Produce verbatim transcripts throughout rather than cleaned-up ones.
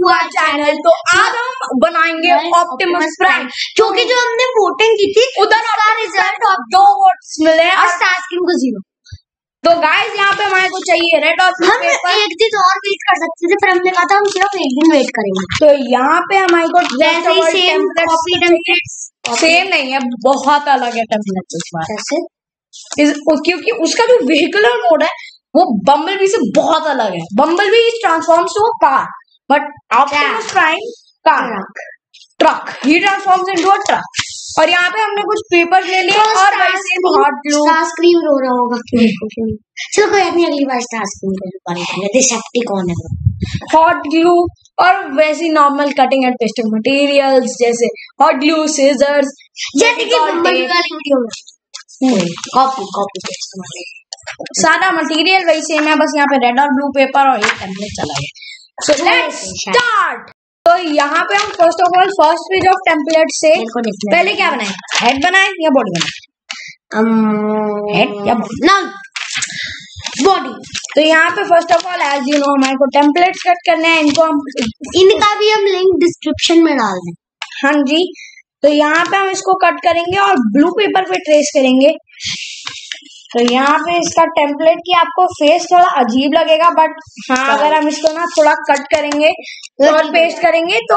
To our channel. तो आज हम बनाएंगे ऑप्टिमस प्राइम, क्योंकि जो हमने वोटिंग की थी उधर का रिजल्ट दो वोट्स मिले और स्टारस्क्रीन को जीरो। तो गाइस यहाँ पे हमारे को चाहिए रेड और ब्लू पेपर। एक दिन और वेट कर सकते थे, पर हमने कहा था हम सिर्फ एक दिन वेट करेंगे। तो यहाँ पे हमारे को वैसे ही सेम कॉपी टेम्पलेट्स सेम नहीं है, बहुत अलग है टेम्पलेट इस बार। कैसे? क्योंकि उसका जो व्हीकुलर मोड है वो बम्बलबी से बहुत अलग है। Bumblebee transforms to a car, but Optimus Prime car truck, he transforms into a truck. और यहाँ पे हमने कुछ पेपर ले लिए और वैसे हॉट ग्लू। स्टारस्क्रीन रो रहा होगा। चलो कोई नहीं, अगली बार स्टारस्क्रीन को बारे में डिसेप्टिकॉन है। हॉट ग्लू और वैसी normal cutting and pasting materials जैसे हॉट ग्लू, सीजर्स, जैसे कि बम्बलबी वाली वीडियो में कॉपी कॉपी सारा मटेरियल वही सेम है, बस यहाँ पे रेड और ब्लू पेपर और एक टेम्पलेट चला गया। So let's start. तो यहाँ पे हम first of all first page of template से पहले क्या बनाए, हेड बनाए या बॉडी बनाए? हेड या बॉडी? ना बॉडी। तो यहाँ पे first of all as you know हमारे को टेम्पलेट्स कट करने हैं, इनको हम इनका भी हम लिंक डिस्क्रिप्शन में डाल दें। हाँ जी। तो यहाँ पे हम इसको कट करेंगे और ब्लू पेपर पे ट्रेस करेंगे। तो यहाँ पे इसका टेम्पलेट की आपको फेस थोड़ा अजीब लगेगा, बट हाँ अगर हम इसको ना थोड़ा कट करेंगे और पेस्ट करेंगे तो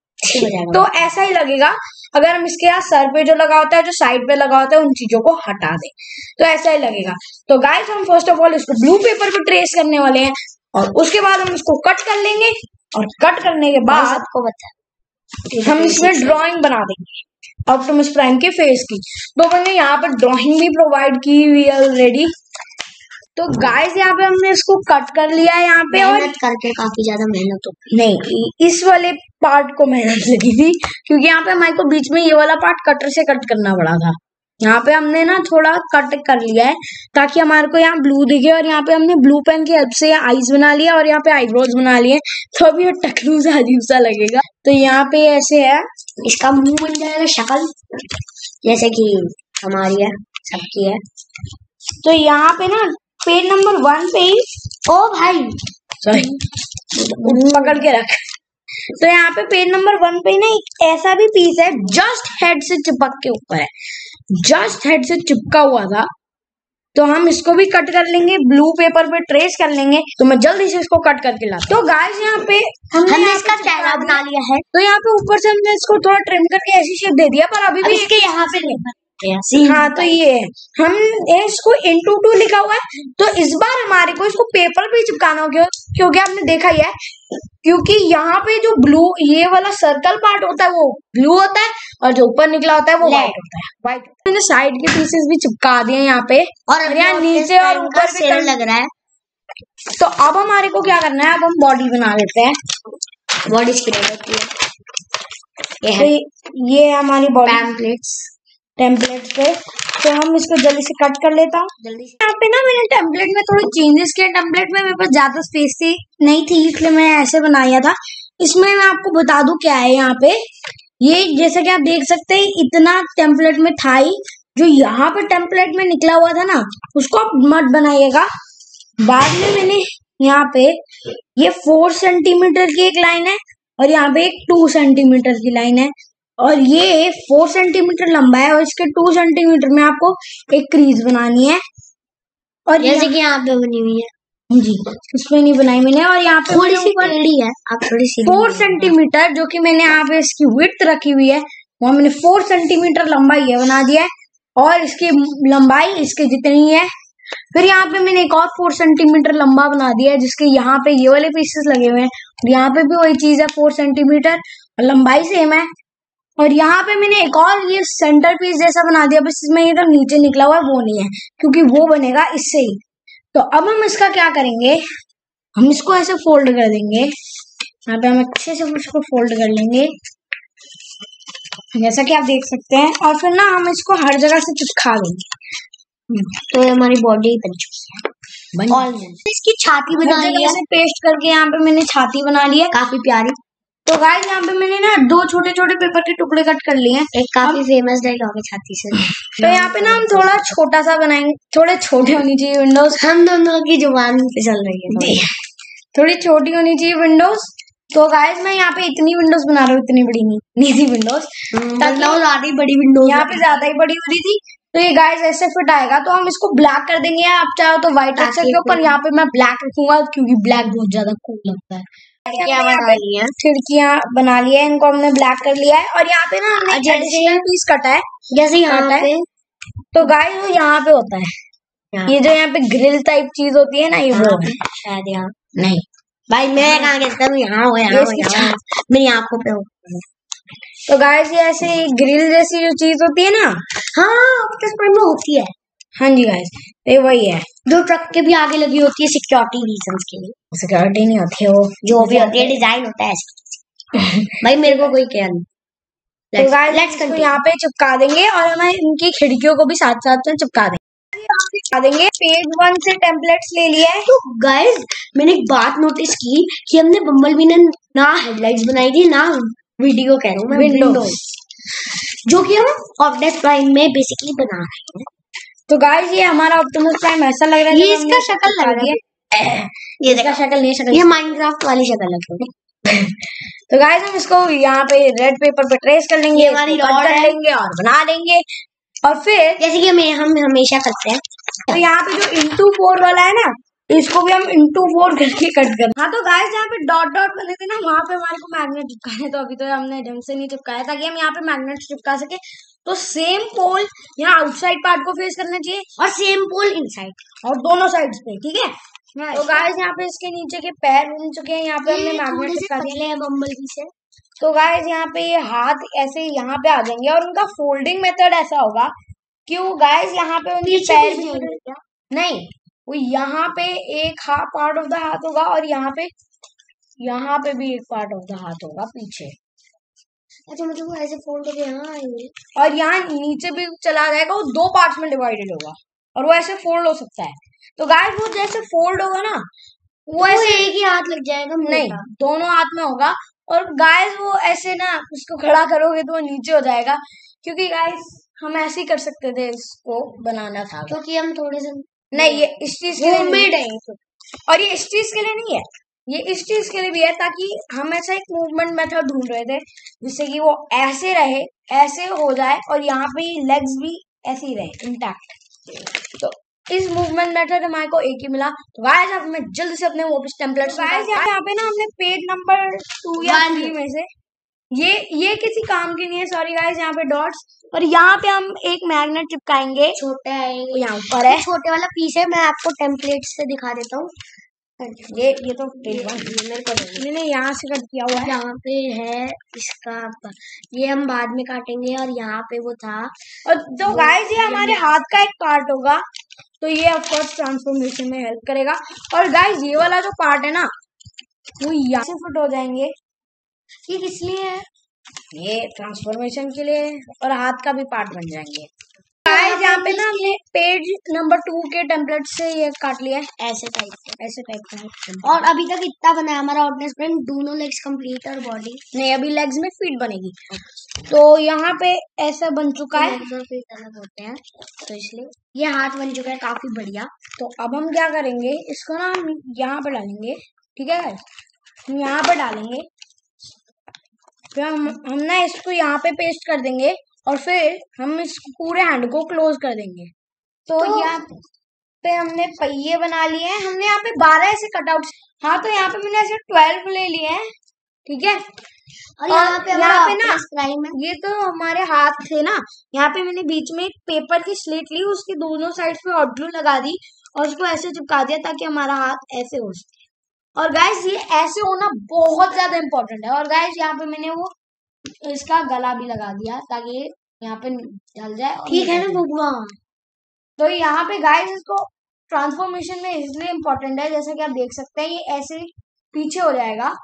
तो ऐसा ही लगेगा। अगर हम इसके यहाँ सर पे जो लगा होता है, जो साइड पे लगा होता है, उन चीजों को हटा दें तो ऐसा ही लगेगा। तो गाइस हम फर्स्ट ऑफ ऑल इसको ब्लू पेपर पे ट्रेस करने वाले हैं और उसके बाद हम इसको कट कर लेंगे और कट करने के बाद आपको बता हम इसमें ड्राइंग बना देंगे ऑप्टिमस प्राइम के फेस की। तो मैंने यहाँ पर ड्राइंग भी प्रोवाइड की हुई है ऑलरेडी। तो गाइस यहाँ पे हमने इसको कट कर लिया है यहाँ पे, और करके काफी ज्यादा मेहनत हो नहीं, इस वाले पार्ट को मेहनत लगी थी क्योंकि यहाँ पे हमारे को बीच में ये वाला पार्ट कटर से कट करना पड़ा था। यहाँ पे हमने ना थोड़ा कट कर लिया है ताकि हमारे को यहाँ ब्लू दिखे, और यहाँ पे हमने ब्लू पेन की हेल्प से यहाँ आईज बना लिया और यहाँ पे आईब्रोज बना लिए, तो अभी ये टकलू सा अजीब सा लगेगा। तो यहाँ पे ऐसे है, इसका मुंह बन जाएगा शक्ल जैसे कि हमारी है, सबकी है। तो यहाँ पे ना पेज नंबर वन पे ही, ओ भाई सॉरी पकड़ के रख। तो यहाँ पे पेज नंबर वन पे ना एक ऐसा भी पीस है, जस्ट हेड से चिपक के ऊपर है, जस्ट हेड से चिपका हुआ था। तो हम इसको भी कट कर लेंगे, ब्लू पेपर पे ट्रेस कर लेंगे। तो मैं जल्दी से इसको कट करके लाता हूँ। तो गाइस यहाँ पे हमने, हमने इसका चेहरा बना लिया है। तो यहाँ पे ऊपर से हमने इसको थोड़ा ट्रिम करके ऐसी शेप दे दिया, पर अभी भी इसके यहाँ पे नहीं। हाँ तो ये है, हम इसको इनटू टू लिखा हुआ है। तो इस बार हमारे को इसको पेपर पे चिपकाना होगा, क्योंकि आपने देखा ही है, क्योंकि यहाँ पे जो ब्लू ये वाला सर्कल पार्ट होता है वो ब्लू होता है और जो ऊपर निकला होता है वो व्हाइट होता है। व्हाइट मैंने साइड के पीसेस भी चिपका दिए यहाँ पे, और यहाँ नीचे और ऊपर भी लग रहा है। तो अब हमारे को क्या करना है, अब हम बॉडी बना लेते हैं। बॉडी स्प्रे होती है, ये है, ये है हमारी बॉडी टेम्पलेट्स टेम्पलेट पे। तो हम इसको जल्दी से कट कर लेता हूँ। जल्दी से यहाँ पे ना मैंने टेम्पलेट में थोड़े चेंजेस किए। टेम्पलेट में मेरे पास ज्यादा स्पेस थी नहीं थी, इसलिए मैंने ऐसे बनाया था। इसमें मैं आपको बता दूं क्या है यहाँ पे, ये जैसा कि आप देख सकते हैं इतना टेम्पलेट में था ही, जो यहाँ पे टेम्पलेट में निकला हुआ था ना उसको आप मत बनाइएगा। बाद में मैंने यहाँ पे ये फोर सेंटीमीटर की एक लाइन है और यहाँ पे एक टू सेंटीमीटर की लाइन है, और ये फोर सेंटीमीटर लंबा है और इसके टू सेंटीमीटर में आपको एक क्रीज बनानी है। और जैसे कि यहाँ पे बनी हुई है जी, इसमें नहीं बनाई मैंने। और यहाँ पे थोड़ी सी टेढ़ी है, आप थोड़ी सी फोर सेंटीमीटर जो कि मैंने यहाँ पे इसकी विड्थ रखी हुई है, वहाँ मैंने फोर सेंटीमीटर लंबाई ये बना दिया है, और इसकी लंबाई इसके जितनी है। फिर यहाँ पे मैंने एक और फोर सेंटीमीटर लंबा बना दिया है, जिसके यहाँ पे ये वाले पीसेस लगे हुए हैं, और यहाँ पे भी वही चीज है, फोर सेंटीमीटर और लंबाई सेम है। और यहाँ पे मैंने एक और ये सेंटर पीस जैसा बना दिया, बस इसमें ये तो नीचे निकला हुआ है वो नहीं है, क्योंकि वो बनेगा इससे ही। तो अब हम इसका क्या करेंगे, हम इसको ऐसे फोल्ड कर देंगे। यहाँ पे हम अच्छे से इसको फोल्ड कर लेंगे जैसा कि आप देख सकते हैं, और फिर ना हम इसको हर जगह से चिपका देंगे। तो हमारी बॉडी बन चुकी है। और इसकी छाती बना ली है, पेस्ट करके यहाँ पे मैंने छाती बना ली है काफी प्यारी। तो गाइस यहाँ पे मैंने ना दो छोटे छोटे पेपर के टुकड़े कट कर लिए हैं। एक काफी फेमस डायलॉग है छाती से। तो यहाँ पे ना हम थोड़ा छोटा सा बनाएंगे, थोड़े छोटे होनी चाहिए विंडोज। हम दोनों की जुबान पे चल रही है, थोड़ी छोटी होनी चाहिए विंडोज, तो गाइस मैं यहाँ पे इतनी विंडोज बना रहा हूँ, इतनी बड़ी नहीं नहीं थी विंडोज, ज्यादा ही बड़ी विंडोज यहाँ पे ज्यादा ही बड़ी हो रही थी। तो ये गाइस ऐसे फिट आएगा, तो हम इसको ब्लैक कर देंगे, आप चाहो तो व्हाइट रख सकते हो, पर यहाँ पे मैं ब्लैक रखूंगा क्योंकि ब्लैक बहुत ज्यादा कूल लगता है। खिड़कियां बना ली है, खिड़कियां बना ली है, इनको हमने ब्लैक कर लिया है। और यहाँ पे ना हमने एडिशनल पीस कटा है, जैसे यहाँ पे, तो गाइस वो यहाँ पे होता है, ये जो यहाँ पे ग्रिल टाइप चीज होती है ना, ये वो शायद यहाँ नहीं भाई, मैं कहाँ कहता हूँ यहाँ हो, यहाँ मेरी आंखों पे हो। तो गाइस ये ऐसे ग्रिल जैसी जो चीज होती है ना, हाँ ऑप्टिक्स प्राइम में होती है। हाँ जी गाइस, ये वही है जो ट्रक के भी आगे लगी होती है सिक्योरिटी रीजंस के लिए। सिक्योरिटी नहीं होती है वो, जो भी होती है डिजाइन होता है ऐसे। भाई मेरे को कोई क्या नहीं। तो गाइस लेट्स यहाँ पे चिपका देंगे और हमें इनकी खिड़कियों को भी साथ साथ में चिपका देंगे चिपका देंगे पेज वन से टेम्पलेट्स ले लिया है। तो गाइस मैंने एक बात नोटिस की कि हमने बम्बलबी ने ना हेडलाइट्स बनाई थी ना वीडियो कह रहा हूँ मैं, विंडोज, जो कि हम ऑप्टिमस प्राइम में बेसिकली बना रहे हैं। तो गाइस ये हमारा ऑप्टिमस प्राइम ऐसा लग रहा है, ये इसका शक्ल लग रही है, ये इसका शक्ल नहीं, शक्ल ये माइनक्राफ्ट वाली शक्ल लग रही है। तो गाइस हम इसको यहाँ पे रेड पेपर पे ट्रेस कर लेंगे, हमारी रॉड कर लेंगे और बना देंगे। और फिर जैसे कि हम हम हमेशा करते हैं, तो यहाँ पे जो इंटू फोर वाला है ना, इसको भी हम इंटू फोर करके कट कर। हाँ तो गाइस जहाँ पे डॉट डॉट बने थे ना, वहाँ पे हमारे को मैग्नेट चिपकाने, तो अभी तो हमने ढंग से नहीं चिपकाया ताकि हम यहाँ पे मैग्नेट चिपका सके। तो सेम पोल यहाँ आउटसाइड पार्ट को फेस करना चाहिए और सेम पोल इनसाइड, और दोनों साइड्स पे, ठीक है। तो गाइस यहाँ पे इसके नीचे के पैर बन चुके हैं, यहाँ पे हमने मैग्नेट चिपका दिए हैं बम्बलबी से। तो गाइस यहाँ पे ये हाथ ऐसे यहाँ पे आ जाएंगे और उनका फोल्डिंग मेथड ऐसा होगा कि वो गाइस यहाँ पे उनके पैर भी होंगे, नहीं वो यहाँ पे एक हाफ पार्ट ऑफ द हाथ होगा और यहाँ पे यहाँ पे भी एक पार्ट ऑफ द हाथ होगा पीछे। अच्छा मतलब वो ऐसे फोल्ड करके यहाँ आएंगे और यहाँ नीचे भी चला जाएगा, वो दो पार्ट्स में डिवाइडेड होगा और वो ऐसे फोल्ड हो सकता है। तो गाइस वो जैसे फोल्ड होगा ना, वो तो ऐसे एक ही हाथ लग जाएगा, नहीं दोनों हाथ में होगा। और गाइस वो ऐसे ना उसको खड़ा करोगे तो वो नीचे हो जाएगा, क्योंकि गाइस हम ऐसे ही कर सकते थे, इसको बनाना था क्योंकि हम थोड़े से नहीं, ये इस चीज के लिए मेड है, और ये इस चीज के लिए नहीं है, ये इस चीज के लिए भी है ताकि हम ऐसा एक मूवमेंट मेथड ढूंढ रहे थे जिससे कि वो ऐसे रहे, ऐसे हो जाए और यहाँ पे लेग्स भी ऐसे ही रहे इंटैक्ट। तो इस मूवमेंट मेथड हमारे को एक ही मिला। तो गाइस अब मैं जल्दी से अपने वो टेम्पलेट्स गाइस यहाँ पे ना हमने पेज नंबर टू या थ्री में से ये ये किसी काम की नहीं है, सॉरी गाइस, यहाँ पे डॉट्स और यहाँ पे हम एक मैग्नेट चिपकाएंगे, छोटे आएंगे, यहाँ ऊपर है छोटे वाला पीस है, मैं आपको टेम्पलेट से दिखा देता हूँ। ये ये तो मेरे को मैंने यहाँ से कट किया हुआ है, यहाँ पे है इसका, ये हम बाद में काटेंगे और यहाँ पे वो था। और तो गाइस ये हमारे हाथ का एक पार्ट होगा, तो ये ऑफ कोर्स ट्रांसफॉर्मेशन में हेल्प करेगा। और गाइस ये वाला जो पार्ट है ना, वो यहाँ से फिट हो जाएंगे। ये किस लिए है? ये ट्रांसफॉर्मेशन के लिए, और हाथ का भी पार्ट बन जाएंगे। गाइस यहाँ पे ना हमने पेज नंबर टू के टेम्पलेट से ये काट लिया है, ऐसे टाइप का, ऐसे टाइप का। और अभी तक इतना बना है हमारा ऑप्टिमस प्राइम, दोनों लेग्स कंप्लीट और बॉडी नहीं, अभी लेग्स में फीट बनेगी। तो यहाँ पे ऐसा बन चुका है, फीट अलग होते हैं तो इसलिए ये हाथ बन चुका है काफी बढ़िया। तो अब हम क्या करेंगे, इसको ना हम यहाँ पे डालेंगे, ठीक है गाइस, हम यहाँ पे डालेंगे, फिर हम हम ना इसको यहाँ पे पेस्ट कर देंगे और फिर हम इस पूरे हैंड को क्लोज कर देंगे। तो, तो यहाँ पे हमने पहिए बना लिए हैं, हमने यहाँ पे बारह ऐसे कटआउट, हाँ तो यहाँ पे मैंने ऐसे ट्वेल्व ले लिए हैं, ठीक है। और यहाँ पे यहाँ पे ना प्राइम है, ये तो हमारे हाथ थे ना, यहाँ पे मैंने बीच में एक पेपर की स्लेट ली, उसके दोनों साइड पे हॉट ग्लू लगा दी और उसको ऐसे चिपका दिया ताकि हमारा हाथ ऐसे हो सके। और गाइस ये ऐसे होना बहुत ज्यादा इम्पोर्टेंट है। और गाइस यहाँ पे मैंने वो इसका गला भी लगा दिया ताकि यहाँ पे जल जाए, ठीक है ना भगवान। तो यहाँ पे गाइस इसको ट्रांसफॉर्मेशन में इसलिए इम्पोर्टेंट है, जैसे कि आप देख सकते हैं ये ऐसे पीछे हो जाएगा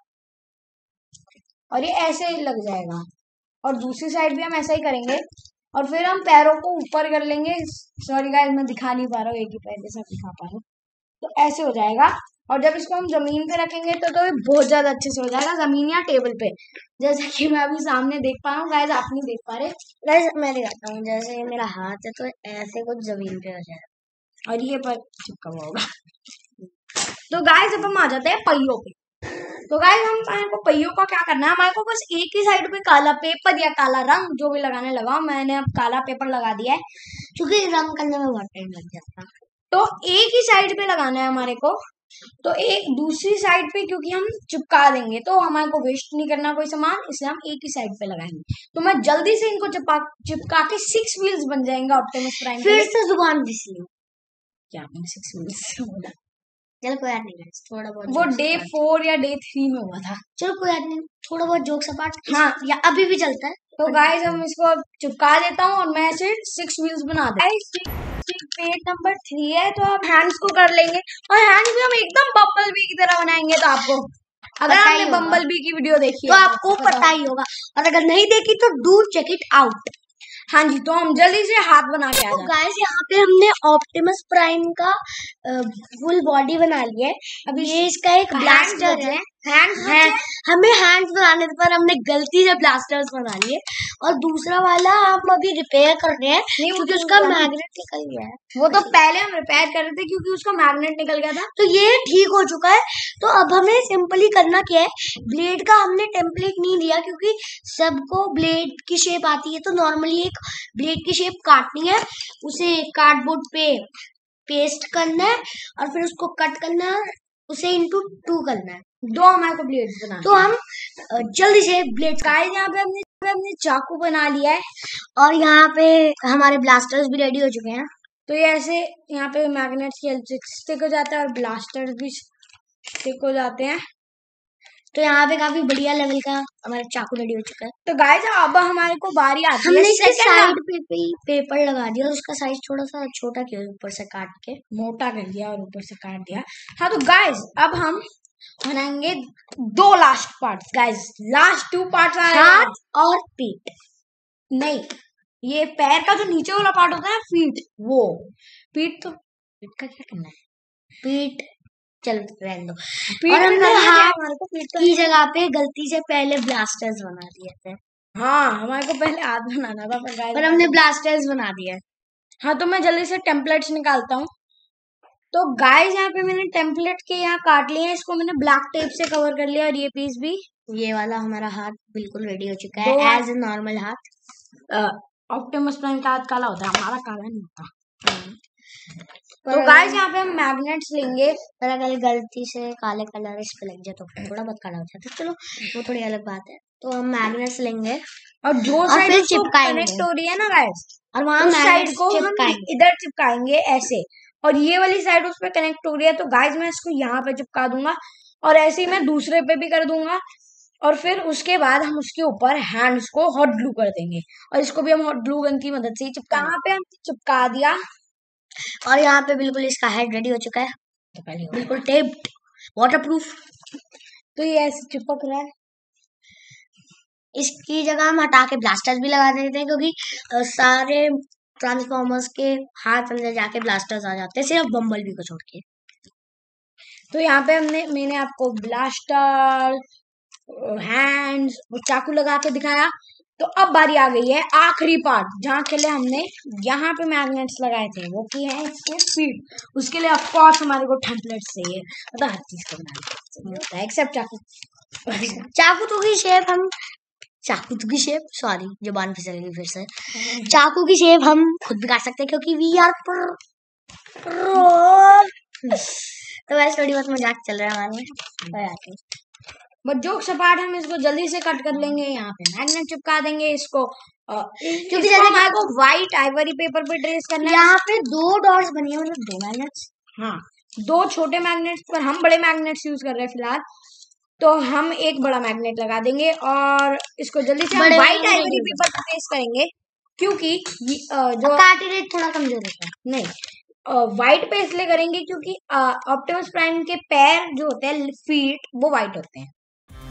और ये ऐसे लग जाएगा, और दूसरी साइड भी हम ऐसा ही करेंगे और फिर हम पैरों को ऊपर कर लेंगे। सॉरी गाइस मैं दिखा नहीं पा रहा हूँ, एक ही पैर जैसा दिखा पा रहा हूँ, तो ऐसे हो जाएगा। और जब इसको हम जमीन पे रखेंगे तो तो ये बहुत ज्यादा अच्छे से हो जाएगा, जमीन या टेबल पे, जैसे कि मैं अभी सामने देख पा रहा हूँ। गाइस आप नहीं देख पा रहे, गाइस मैं दिखाता हूँ, जैसे मेरा हाथ है तो ऐसे कुछ जमीन पे हो जाएगा और ये पर चिपका हुआ होगा। तो गाइस अब हम आ जाते हैं पहियों पे। तो गाइस हम हमारे को पहियों का क्या करना है, हमारे को बस एक ही साइड पे काला पेपर या काला रंग जो भी लगाने लगा, मैंने अब काला पेपर लगा दिया है क्योंकि रंग करने में बहुत टाइम लग जाता है। तो एक ही साइड पे लगाना है हमारे को, तो एक दूसरी साइड पे क्योंकि हम चिपका देंगे तो हमारे को वेस्ट नहीं करना कोई सामान, इसलिए हम एक ही साइड पे लगाएंगे। तो मैं जल्दी से इनको चिपका चिपका के सिक्स व्हील्स बन जाएंगे ऑप्टिमस प्राइम। फिर से जुबान घिस ली क्या मैंने सिक्स व्हील्स बोला? चलो कोई याद नहीं, थोड़ा बहुत वो डे फोर या डे थ्री में हुआ था। चलो कोई याद नहीं, थोड़ा बहुत जोक सपाट हाँ या अभी भी चलता है। तो गाइस हम इसको चिपका देता हूँ और मैं ऐसे सिक्स व्हील्स बना देता हूँ। पेज नंबर थ्री है तो आप हैंड्स को कर लेंगे और हैंड्स भी हम एकदम बम्बल बी की तरह बनाएंगे। तो आपको अगर आपने बम्बल बी की वीडियो देखी तो आपको पता ही होगा, और अगर नहीं देखी तो डू चेक इट आउट। हाँ जी, तो हम जल्दी से हाथ बना के आ जाते हैं। गाइस यहाँ पे हमने ऑप्टिमस प्राइम का फुल बॉडी बना लिया है। अब ये इसका एक ब्लास्टर है, हैंड्स है, हमें हैंड्स बनाने पर हमने गलती से ब्लास्टर्स बना लिए, और दूसरा वाला हम अभी रिपेयर कर रहे हैं क्योंकि उसका मैग्नेट निकल गया है। वो तो पहले हम रिपेयर कर रहे थे क्योंकि उसका मैग्नेट निकल गया था। तो ये ठीक हो चुका है। तो अब हमें सिंपली करना क्या है, ब्लेड का हमने टेम्पलेट नहीं दिया क्योंकि सबको ब्लेड की शेप आती है। तो नॉर्मली एक ब्लेड की शेप काटनी है, उसे कार्डबोर्ड पे पेस्ट करना है और फिर उसको कट करना है, उसे इंटू टू करना है। दो हमारे को ब्लेड्स बना, तो हम जल्दी से ब्लेड का यहाँ पे हमने हमने चाकू बना लिया है और यहाँ पे हमारे ब्लास्टर्स भी रेडी हो चुके हैं। तो ये ऐसे यहाँ पे मैग्नेट्स की हेल्प से स्टिक हो जाता है और ब्लास्टर्स भी स्टिक हो जाते हैं। तो यहाँ पे काफी बढ़िया लेवल का हमारा चाकू रेडी हो चुका है। तो गाइस अब हमारे को बारी आती है, हमने इसके साइड पे पे पेपर लगा दिया और उसका साइज थोड़ा सा छोटा किया, ऊपर से काट के मोटा कर दिया और ऊपर से काट दिया। हाँ तो गाइस अब हम बनाएंगे दो last parts. Guys last two parts आ रहे हैं, हाथ और पीठ। नहीं, ये पैर का जो नीचे वाला पार्ट होता है फीट, वो पीठ। तो पीठ का क्या करना है, पीठ चल रहने दो। और हमने हाथ की जगह पे गलती से पहले ब्लास्टर्स बना दिए थे। हाँ हमारे को पहले हाथ बनाना था पर, पर हमने ब्लास्टर्स बना दिया। हाँ तो मैं जल्दी से टेम्पलेट्स निकालता हूँ। तो गाइस यहाँ पे मैंने टेम्पलेट के यहाँ काट लिए हैं, इसको मैंने ब्लैक टेप से कवर कर लिया और ये पीस भी। ये वाला हमारा हाथ बिल्कुल रेडी हो चुका है एज ए नॉर्मल हाथ। ऑप्टिमस प्राइम का हाथ काला होता है, हमारा काला नहीं होता। तो गाइस यहाँ पे हम मैग्नेट्स लेंगे, पर अगर गलती से काले कलर इस पे लग जाए तो थोड़ा बहुत काला हो जाता है, चलो वो थोड़ी अलग बात है। तो हम मैग्नेट्स लेंगे और जो साइड कनेक्ट हो रही है ना गाइस, और वहां साइड को हम इधर चिपकाएंगे ऐसे, और ये वाली साइड उस पे कनेक्ट हो रही है। तो गाइस मैं इसको यहाँ पे चिपका दूंगा और ऐसे ही मैं दूसरे पे भी कर दूंगा, और फिर उसके बाद हम उसके ऊपर हैंड्स को हॉट ग्लू कर देंगे और इसको भी हम हॉट ग्लू गन की मदद से ही चिपका। यहाँ पे हम चिपका दिया और यहाँ पे बिल्कुल इसका हेड रेडी हो चुका है, तो पहले बिल्कुल टेप्ड वाटरप्रूफ। तो ये ऐसे चिपक रहा है। इसकी जगह हम हटा के ब्लास्टर्स भी लगा देते हैं क्योंकि सारे ट्रांसफॉर्मर्स के हाथ अंदर जाके ब्लास्टर्स आ जाते हैं, सिर्फ बम्बल बी को छोड़ के। तो यहाँ पे हमने मैंने आपको ब्लास्टर, हैंड्स और चाकू लगा के दिखाया। तो अब बारी आ गई है आखिरी पार्ट, जहाँ के लिए हमने यहाँ पे मैग्नेट्स लगाए थे, वो की है इसके फीट। उसके लिए ऑफ कोर्स हमारे को टेम्पलेट्स चाहिए, मतलब हर चीज को बनाना होता है एक्सेप्ट चाकू। चाकू तो की शेप हम चाकू की शेप सॉरी जुबान फिसल गई फिर से। चाकू की शेप हम खुद भी काट सकते हैं क्योंकि वी आर प्रो। तो वैसे थोड़ी बहुत मजाक चल रहा है हमारे, बट जोक सपाट हम इसको जल्दी से कट कर लेंगे। यहाँ पे मैग्नेट चिपका देंगे इसको, क्योंकि जैसे हमारे को व्हाइट आइवरी पेपर पे ट्रेस करना है। यहाँ पे दो डॉट्स बनी है, मतलब दो मैग्नेट्स। हाँ दो छोटे मैग्नेट्स, पर हम बड़े मैग्नेट्स यूज कर रहे हैं फिलहाल, तो हम एक बड़ा मैग्नेट लगा देंगे और इसको जल्दी से हम व्हाइट आइवरी पेपर पे ट्रेस करेंगे क्योंकि जो कार्टिलेज रेट थोड़ा कमजोर होता है। नहीं, व्हाइट पे इसलिए करेंगे क्योंकि ऑप्टिमस प्राइम के पैर जो होते हैं फीट वो व्हाइट होते हैं।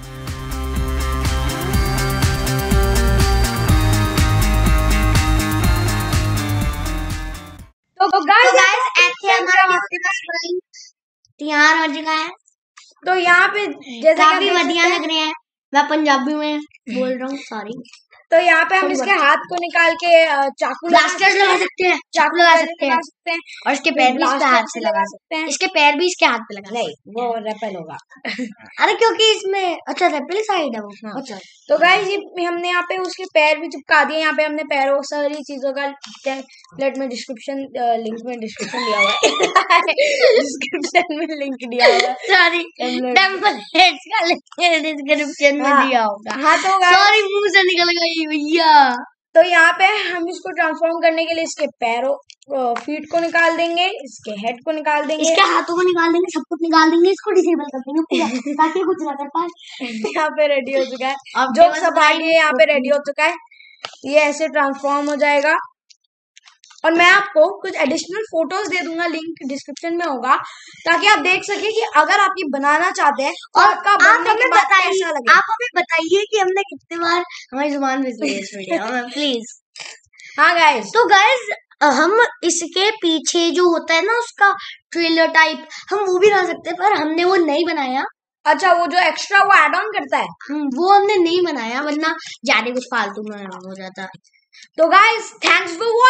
तो गाइस ऐसे हमारा ऑप्टिमस प्राइम तैयार हो चुका है। तो यहाँ पे जैसे काफी बढ़िया लग रहे हैं, मैं पंजाबी में बोल रहा हूँ सॉरी। तो यहाँ पे हम इसके हाथ को निकाल के चाकू ब्लास्टर लगा सकते हैं, चाकू लगा सकते हैं सकते हैं और इसके पैर भी इसके हाथ से लगा सकते हैं। इसके पैर भी इसके हाथ पे लगा, नहीं वो रेपेल होगा। अरे क्योंकि इसमें अच्छा रेपेल साइड है वो। हाँ। अच्छा तो गाइस ये हमने यहाँ पे उसके पैर भी चिपका दिए। यहाँ पे हमने पैरों सारी चीजों का प्लेट में डिस्क्रिप्शन लिंक में डिस्क्रिप्शन दिया हुआ है डिस्क्रिप्शन में लिंक दिया हुआ है। सॉरी टेम्पल हेड्स का लिंक डिस्क्रिप्शन में दिया होगा। हाँ तो सॉरी मुंह से निकल गई भैया। तो यहाँ पे हम इसको ट्रांसफॉर्म करने के लिए इसके पैरों फीट को निकाल देंगे, इसके हेड को निकाल देंगे, इसके हाथों को निकाल देंगे, सब कुछ निकाल देंगे, इसको डिसेबल कर देंगे पूरा ताकि कुछ ना कर पाए। यहाँ पे रेडी हो चुका है, जो सब आगे यहाँ पे रेडी हो चुका है। ये ऐसे ट्रांसफॉर्म हो जाएगा और मैं आपको कुछ एडिशनल फोटोज दे दूंगा, लिंक डिस्क्रिप्शन में होगा, ताकि आप देख सके कि अगर आप ये बनाना चाहते हैं तो और आपका आप हमें बताइए, आप हमें बताइए कि हमने कितने बार हमारी जुबान फिसली है इस वीडियो में प्लीज। हाँ गाइस, तो गाइस हम इसके पीछे जो होता है ना उसका ट्रेलर टाइप, हम वो भी बना सकते हैं, पर हमने वो नहीं बनाया। अच्छा वो जो एक्स्ट्रा वो एड ऑन करता है, हम वो हमने नहीं बनाया, वरना ज्यादा कुछ फालतू में हो जाता। तो गाइस थैंक्स फॉर